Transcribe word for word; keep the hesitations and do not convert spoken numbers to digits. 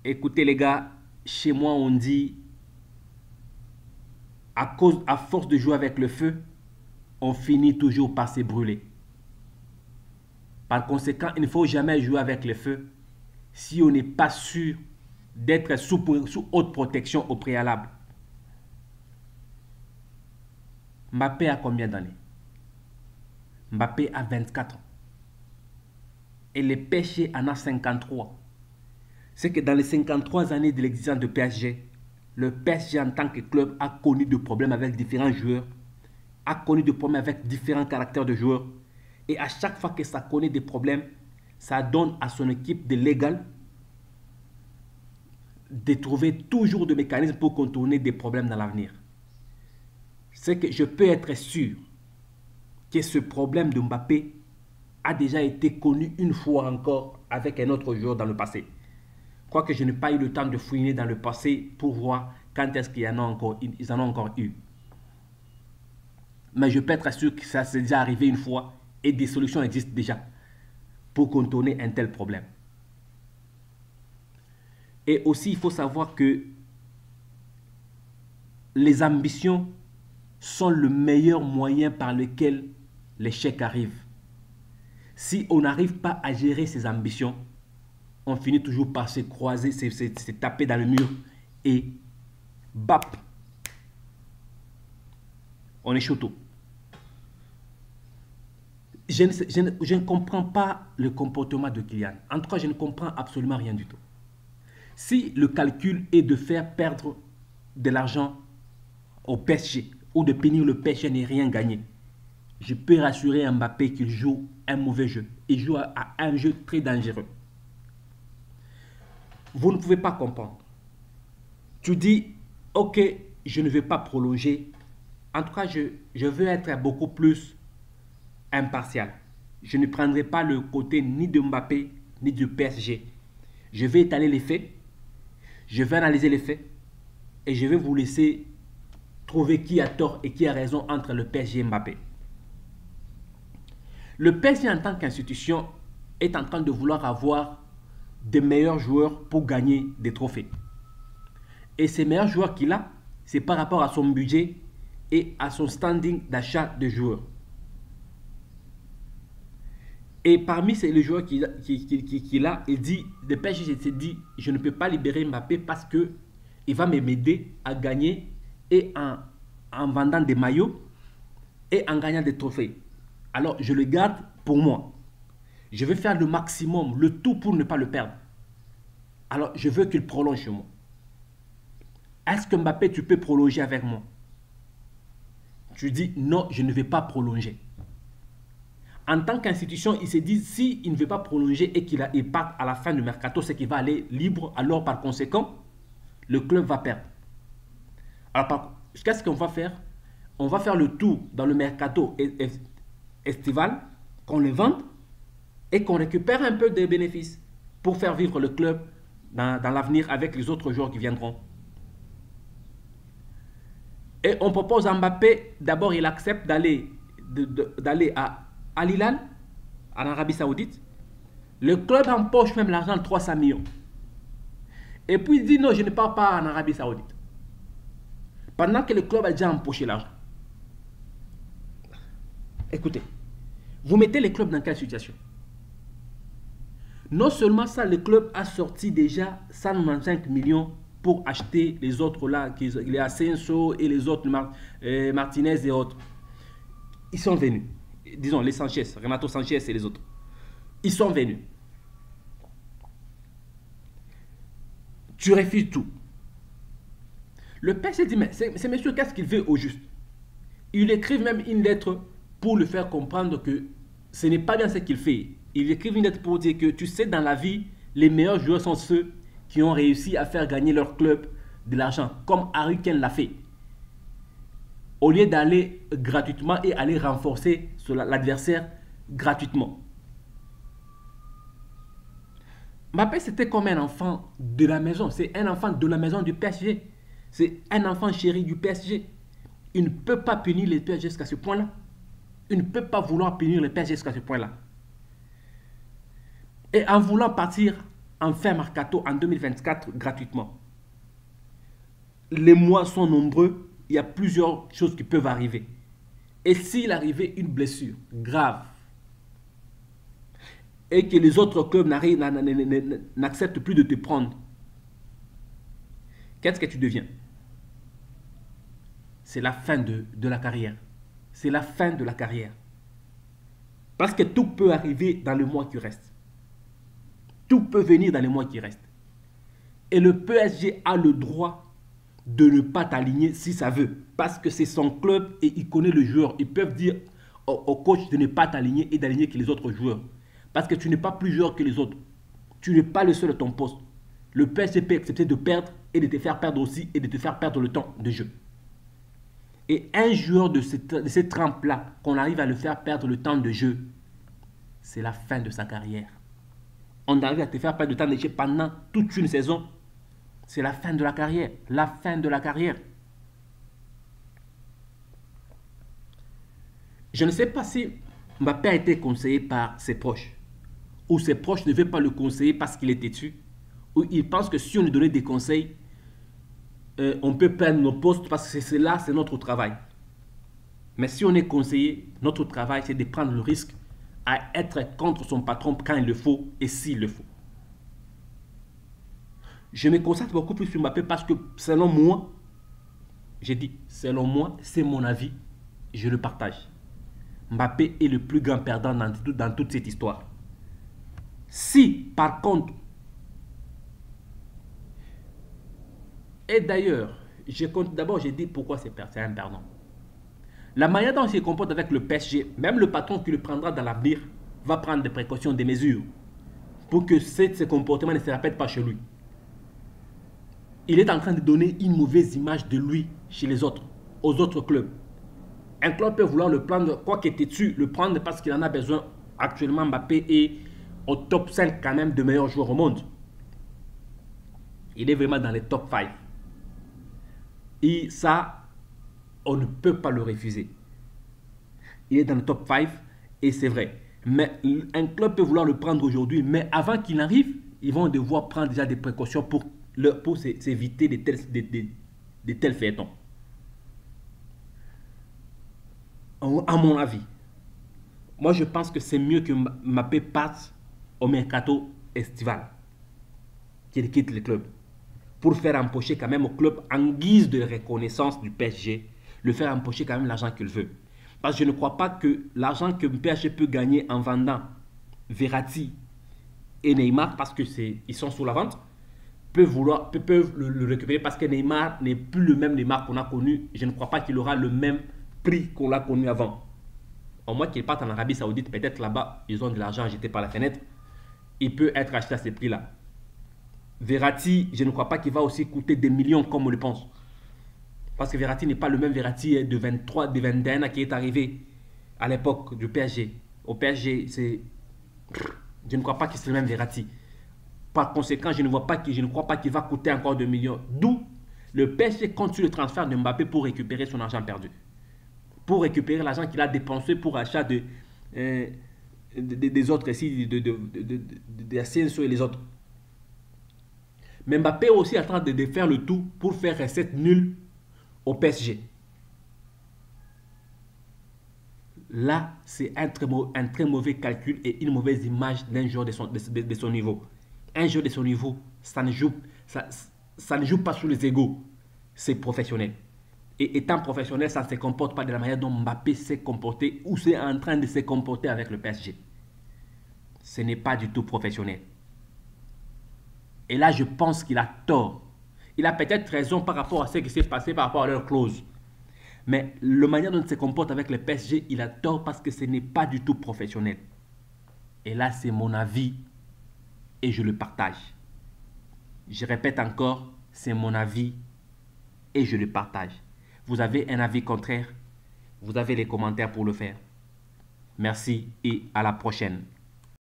Écoutez les gars, chez moi on dit, à cause, à force de jouer avec le feu, on finit toujours par se brûler. Par conséquent, il ne faut jamais jouer avec le feu si on n'est pas sûr d'être sous, sous haute protection au préalable. Mbappé a combien d'années? Mbappé a vingt-quatre ans. Et le P S G en a cinquante-trois. C'est que dans les cinquante-trois années de l'existence de P S G, le P S G en tant que club a connu des problèmes avec différents joueurs, a connu des problèmes avec différents caractères de joueurs. Et à chaque fois que ça connaît des problèmes, ça donne à son équipe de légal de trouver toujours des mécanismes pour contourner des problèmes dans l'avenir. C'est que je peux être sûr que ce problème de Mbappé a déjà été connu une fois encore avec un autre joueur dans le passé. Quoique je n'ai pas eu le temps de fouiner dans le passé pour voir quand est-ce qu'ils en ont encore, ils en ont encore eu. Mais je peux être sûr que ça s'est déjà arrivé une fois et des solutions existent déjà pour contourner un tel problème. Et aussi, il faut savoir que les ambitions sont le meilleur moyen par lequel l'échec arrive. Si on n'arrive pas à gérer ses ambitions, on finit toujours par se croiser, se, se, se taper dans le mur et bap, on est choto. Je ne, je, ne, je ne comprends pas le comportement de Kylian. En tout cas, je ne comprends absolument rien du tout. Si le calcul est de faire perdre de l'argent au P S G ou de punir le P S G et rien gagner, je peux rassurer Mbappé qu'il joue un mauvais jeu. Il joue à, à un jeu très dangereux. Vous ne pouvez pas comprendre. Tu dis, ok, je ne vais pas prolonger. En tout cas, je, je veux être beaucoup plus impartial. Je ne prendrai pas le côté ni de Mbappé, ni du P S G. Je vais étaler les faits. Je vais analyser les faits. Et je vais vous laisser trouver qui a tort et qui a raison entre le P S G et Mbappé. Le P S G en tant qu'institution est en train de vouloir avoir des meilleurs joueurs pour gagner des trophées. Et ces meilleurs joueurs qu'il a, c'est par rapport à son budget et à son standing d'achat de joueurs. Et parmi les joueurs qu'il a, qu'il, qu'il, qu'il a, il dit, le P S G s'est dit, je ne peux pas libérer Mbappé parce qu'il va m'aider à gagner et en, en vendant des maillots et en gagnant des trophées. Alors, je le garde pour moi. Je vais faire le maximum, le tout pour ne pas le perdre. Alors, je veux qu'il prolonge chez moi. Est-ce que Mbappé, tu peux prolonger avec moi? Tu dis, non, je ne vais pas prolonger. En tant qu'institution, il se dit, s'il si ne veut pas prolonger et qu'il part à la fin du mercato, c'est qu'il va aller libre. Alors, par conséquent, le club va perdre. Alors, qu'est-ce qu'on va faire? On va faire le tour dans le mercato estival, qu'on les vende et qu'on récupère un peu des bénéfices pour faire vivre le club dans, dans l'avenir avec les autres joueurs qui viendront. Et on propose à Mbappé, d'abord il accepte d'aller d'aller à Al Hilal, en Arabie Saoudite. Le club empoche même l'argent de trois cents millions. Et puis il dit non, je ne pars pas en Arabie Saoudite. Pendant que le club a déjà empoché l'argent. Écoutez, vous mettez les clubs dans quelle situation? Non seulement ça, le club a sorti déjà cent quatre-vingt-quinze millions pour acheter les autres là, les Asensio et les autres, euh, Martinez et autres. Ils sont venus. Disons les Sanchez, Renato Sanchez et les autres. Ils sont venus. Tu refuses tout. Le père s'est dit, mais c'est monsieur, qu'est-ce qu'il veut au juste? Il écrit même une lettre pour lui faire comprendre que ce n'est pas bien ce qu'il fait. Il écrit une lettre pour dire que tu sais, dans la vie, les meilleurs joueurs sont ceux qui ont réussi à faire gagner leur club de l'argent, comme Harry Kane l'a fait. Au lieu d'aller gratuitement et aller renforcer l'adversaire gratuitement. Mbappé, c'était comme un enfant de la maison. C'est un enfant de la maison du P S G. C'est un enfant chéri du P S G. Il ne peut pas punir le P S G jusqu'à ce point-là. Il ne peut pas vouloir punir le P S G jusqu'à ce point-là. Et en voulant partir en fin mercato en deux mille vingt-quatre gratuitement. Les mois sont nombreux, il y a plusieurs choses qui peuvent arriver. Et s'il arrivait une blessure grave et que les autres clubs n'acceptent plus de te prendre, qu'est-ce que tu deviens? C'est la fin de, de la carrière. C'est la fin de la carrière. Parce que tout peut arriver dans le mois qui reste. Tout peut venir dans les mois qui restent. Et le P S G a le droit de ne pas t'aligner si ça veut. Parce que c'est son club et il connaît le joueur. Ils peuvent dire au, au coach de ne pas t'aligner et d'aligner que les autres joueurs. Parce que tu n'es pas plus joueur que les autres. Tu n'es pas le seul à ton poste. Le P S G peut accepter de perdre et de te faire perdre aussi et de te faire perdre le temps de jeu. Et un joueur de cette, de cette trempe-là, qu'on arrive à le faire perdre le temps de jeu, c'est la fin de sa carrière. On arrive à te faire perdre le temps de jeu pendant toute une saison, c'est la fin de la carrière. La fin de la carrière. Je ne sais pas si Mbappé a été conseillé par ses proches, ou ses proches ne veulent pas le conseiller parce qu'il est têtu, ou il pense que si on lui donnait des conseils, euh, on peut perdre nos postes parce que c'est là, c'est notre travail. Mais si on est conseillé, notre travail, c'est de prendre le risque à être contre son patron quand il le faut et s'il le faut. Je me concentre beaucoup plus sur Mbappé parce que selon moi, j'ai dit, selon moi, c'est mon avis, je le partage. Mbappé est le plus grand perdant dans, dans toute cette histoire. Si, par contre, et d'ailleurs, je compte d'abord, j'ai dit pourquoi c'est un perdant. La manière dont il se comporte avec le P S G, même le patron qui le prendra dans l'avenir, va prendre des précautions, des mesures, pour que ce, ce comportement ne se répète pas chez lui. Il est en train de donner une mauvaise image de lui chez les autres, aux autres clubs. Un club peut vouloir le prendre, quoi qu'il était dessus, le prendre parce qu'il en a besoin. Actuellement, Mbappé est au top cinq quand même de meilleurs joueurs au monde. Il est vraiment dans les top cinq. Et ça, on ne peut pas le refuser. Il est dans le top cinq et c'est vrai. Mais un club peut vouloir le prendre aujourd'hui, mais avant qu'il arrive, ils vont devoir prendre déjà des précautions pour, le, pour s'éviter de tels, de, de, de tels feuilletons. À mon avis, moi je pense que c'est mieux que Mbappé passe au mercato estival, qu'il quitte le club, pour faire empocher quand même au club en guise de reconnaissance du P S G, le faire empocher quand même l'argent qu'il veut. Parce que je ne crois pas que l'argent que le P S G peut gagner en vendant Verratti et Neymar, parce que c'est ils sont sous la vente, peuvent, vouloir, peuvent le, le récupérer parce que Neymar n'est plus le même Neymar qu'on a connu. Je ne crois pas qu'il aura le même prix qu'on l'a connu avant. Au moins qu'il parte en Arabie Saoudite, peut-être là-bas, ils ont de l'argent jeté par la fenêtre. Il peut être acheté à ces prix-là. Verratti, je ne crois pas qu'il va aussi coûter des millions comme on le pense. Parce que Verratti n'est pas le même Verratti de vingt-trois, de vingt et un ans qui est arrivé à l'époque du P S G. Au P S G, c'est... je ne crois pas que c'est le même Verratti. Par conséquent, je ne, vois pas, je ne crois pas qu'il va coûter encore deux millions. D'où le P S G compte sur le transfert de Mbappé pour récupérer son argent perdu. Pour récupérer l'argent qu'il a dépensé pour achat de, euh, de, de, des autres ici, de, de, de, de, de, de Asensio et les autres. Mais Mbappé est aussi en train de, de faire le tout pour faire recette nulle au P S G. Là, c'est un, un très mauvais calcul et une mauvaise image d'un joueur de son, de, de, de son niveau. Un joueur de son niveau, ça ne joue, ça, ça ne joue pas sur les égaux. C'est professionnel. Et étant professionnel, ça ne se comporte pas de la manière dont Mbappé s'est comporté ou c'est en train de se comporter avec le P S G. Ce n'est pas du tout professionnel. Et là, je pense qu'il a tort. Il a peut-être raison par rapport à ce qui s'est passé par rapport à leur clause. Mais la manière dont il se comporte avec le P S G, il a tort parce que ce n'est pas du tout professionnel. Et là, c'est mon avis et je le partage. Je répète encore, c'est mon avis et je le partage. Vous avez un avis contraire, vous avez les commentaires pour le faire. Merci et à la prochaine.